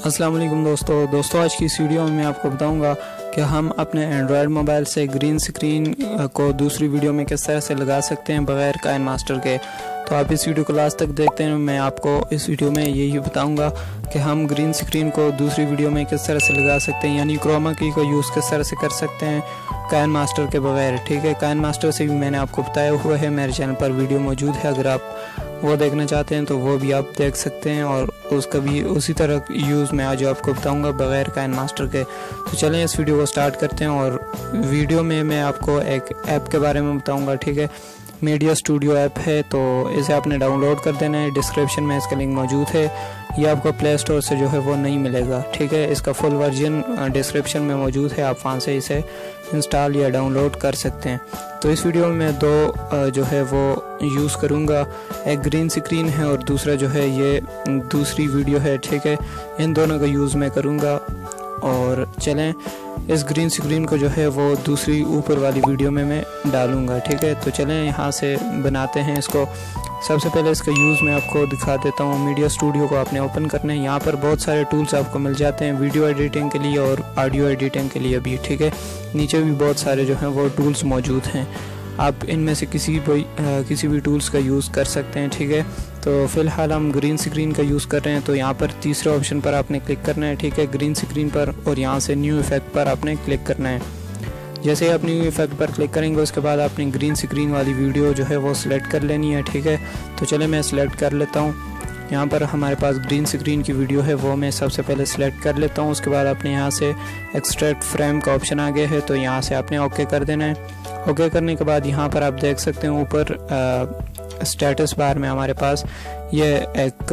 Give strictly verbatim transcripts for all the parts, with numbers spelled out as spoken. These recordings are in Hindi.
अस्सलाम वालेकुम दोस्तों दोस्तों आज की इस वीडियो में मैं आपको बताऊंगा कि हम अपने एंड्रॉयड मोबाइल से ग्रीन स्क्रीन को दूसरी वीडियो में किस तरह से लगा सकते हैं बगैर काइनमास्टर के। तो आप इस वीडियो को लास्ट तक देखते हैं। मैं आपको इस वीडियो में यही बताऊंगा कि हम ग्रीन स्क्रीन को दूसरी वीडियो में किस तरह से लगा सकते हैं, यानी क्रोमा की को यूज़ किस तरह से कर सकते हैं काइनमास्टर के बगैर। ठीक है, काइनमास्टर से भी मैंने आपको बताया हुआ है, मेरे चैनल पर वीडियो मौजूद है, अगर आप वो देखना चाहते हैं तो वो भी आप देख सकते हैं और उसका भी उसी तरह यूज़ मैं आज आपको बताऊंगा बगैर काइनमास्टर के। तो चलें इस वीडियो को स्टार्ट करते हैं और वीडियो में मैं आपको एक ऐप के बारे में बताऊंगा। ठीक है, मीडिया स्टूडियो ऐप है, तो इसे आपने डाउनलोड कर देना है। डिस्क्रिप्शन में इसका लिंक मौजूद है, ये आपको प्ले स्टोर से जो है वो नहीं मिलेगा। ठीक है, इसका फुल वर्जन डिस्क्रिप्शन में मौजूद है, आप वहाँ से इसे इंस्टॉल या डाउनलोड कर सकते हैं। तो इस वीडियो में मैं दो जो है वो यूज़ करूँगा, एक ग्रीन स्क्रीन है और दूसरा जो है ये दूसरी वीडियो है। ठीक है, इन दोनों का यूज़ मैं करूँगा और चलें इस ग्रीन स्क्रीन को जो है वो दूसरी ऊपर वाली वीडियो में मैं डालूँगा। ठीक है, तो चलें यहाँ से बनाते हैं इसको। सबसे पहले इसका यूज़ मैं आपको दिखा देता हूँ। मीडिया स्टूडियो को आपने ओपन करना है, यहाँ पर बहुत सारे टूल्स आपको मिल जाते हैं वीडियो एडिटिंग के लिए और ऑडियो एडिटिंग के लिए भी। ठीक है, नीचे भी बहुत सारे जो हैं वो टूल्स मौजूद हैं, आप इनमें से किसी भी आ, किसी भी टूल्स का यूज़ कर सकते हैं। ठीक है, तो फ़िलहाल हम ग्रीन स्क्रीन का यूज़ कर रहे हैं, तो यहाँ पर तीसरे ऑप्शन पर आपने क्लिक करना है। ठीक है, ग्रीन स्क्रीन पर, और यहाँ से न्यू इफेक्ट पर आपने क्लिक करना है। जैसे ही आप न्यू इफेक्ट पर क्लिक करेंगे उसके बाद आपने ग्रीन स्क्रीन वाली वीडियो जो है वो सिलेक्ट कर लेनी है। ठीक है, तो चले मैं सिलेक्ट कर लेता हूँ। यहाँ पर हमारे पास ग्रीन स्क्रीन की वीडियो है, वो मैं सबसे पहले सिलेक्ट कर लेता हूँ। उसके बाद आपने यहाँ से एक्सट्रैक्ट फ्रेम का ऑप्शन आ गया है, तो यहाँ से आपने ओके कर देना है। ओके करने के बाद यहाँ पर आप देख सकते हैं ऊपर स्टेटस बार में हमारे पास ये एक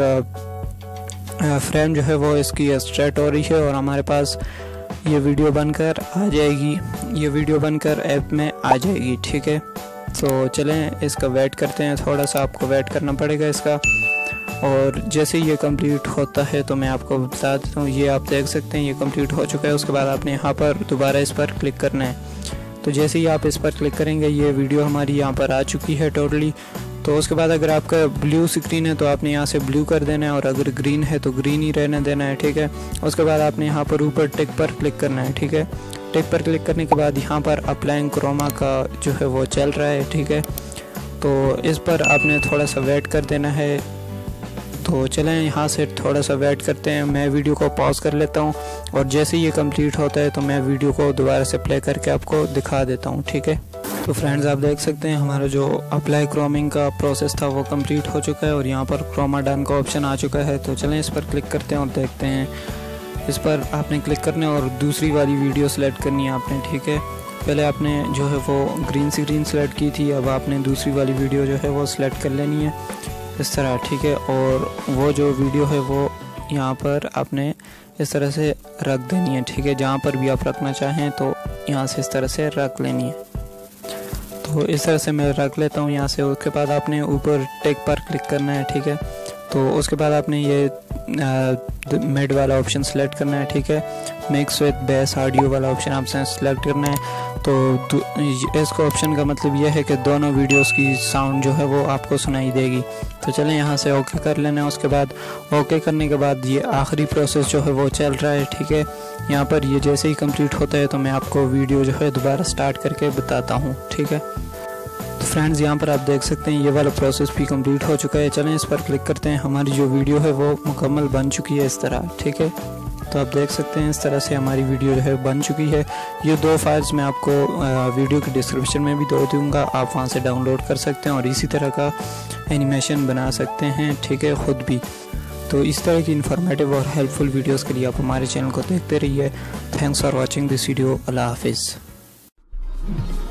आ, फ्रेम जो है वो इसकी एक्सट्रैक्ट हो रही है और हमारे पास ये वीडियो बनकर आ जाएगी, ये वीडियो बनकर ऐप में आ जाएगी। ठीक है, तो चलें इसका वेट करते हैं, थोड़ा सा आपको वेट करना पड़ेगा इसका। और जैसे ये कंप्लीट होता है तो मैं आपको बता देता हूँ, ये आप देख सकते हैं ये कंप्लीट हो चुका है। उसके बाद आपने यहाँ पर दोबारा इस पर क्लिक करना है, तो जैसे ही आप इस पर क्लिक करेंगे ये वीडियो हमारी यहाँ पर आ चुकी है टोटली। तो उसके बाद अगर आपका ब्लू स्क्रीन है तो आपने यहाँ से ब्लू कर देना है और अगर ग्रीन है तो ग्रीन ही रहने देना है। ठीक है, उसके बाद आपने यहाँ पर ऊपर टिक पर क्लिक करना है। ठीक है, टिक पर क्लिक करने के बाद यहाँ पर अप्लाइंग क्रोमा का जो है वो चल रहा है। ठीक है, तो इस पर आपने थोड़ा सा वेट कर देना है। तो चलें यहाँ से थोड़ा सा वेट करते हैं, मैं वीडियो को पॉज कर लेता हूँ और जैसे ये कंप्लीट होता है तो मैं वीडियो को दोबारा से प्ले करके आपको दिखा देता हूँ। ठीक है, तो फ्रेंड्स आप देख सकते हैं हमारा जो अप्लाई क्रोमिंग का प्रोसेस था वो कंप्लीट हो चुका है और यहाँ पर क्रोमा डन का ऑप्शन आ चुका है। तो चलें इस पर क्लिक करते हैं और देखते हैं। इस पर आपने क्लिक करना है और दूसरी वाली वीडियो सेलेक्ट करनी है आपने। ठीक है, पहले आपने जो है वो ग्रीन स्क्रीन सेलेक्ट की थी, अब आपने दूसरी वाली वीडियो जो है वो सिलेक्ट कर लेनी है इस तरह। ठीक है, और वो जो वीडियो है वो यहाँ पर आपने इस तरह से रख देनी है। ठीक है, जहाँ पर भी आप रखना चाहें तो यहाँ से इस तरह से रख लेनी है। तो इस तरह से मैं रख लेता हूँ यहाँ से। उसके बाद आपने ऊपर टेक पर क्लिक करना है। ठीक है, तो उसके बाद आपने ये मिड वाला ऑप्शन सेलेक्ट करना है। ठीक है, मिक्स विद बेस ऑडियो वाला ऑप्शन आपसे सेलेक्ट करना है। तो इसका ऑप्शन का मतलब यह है कि दोनों वीडियोस की साउंड जो है वो आपको सुनाई देगी। तो चलें यहाँ से ओके कर लेना है। उसके बाद ओके करने के बाद ये आखिरी प्रोसेस जो है वो चल रहा है। ठीक है, यहाँ पर ये जैसे ही कंप्लीट होता है तो मैं आपको वीडियो जो है दोबारा स्टार्ट करके बताता हूँ। ठीक है, तो फ्रेंड्स यहाँ पर आप देख सकते हैं ये वाला प्रोसेस भी कंप्लीट हो चुका है। चलें इस पर क्लिक करते हैं, हमारी जो वीडियो है वो मुकम्मल बन चुकी है इस तरह। ठीक है, तो आप देख सकते हैं इस तरह से हमारी वीडियो जो है बन चुकी है। ये दो फाइल्स मैं आपको वीडियो के डिस्क्रिप्शन में भी दे दूँगा, आप वहाँ से डाउनलोड कर सकते हैं और इसी तरह का एनिमेशन बना सकते हैं। ठीक है, ख़ुद भी। तो इस तरह की इन्फॉर्मेटिव और हेल्पफुल वीडियोज़ के लिए आप हमारे चैनल को देखते रहिए। Thanks for watching this video. अल्लाह हाफिज़।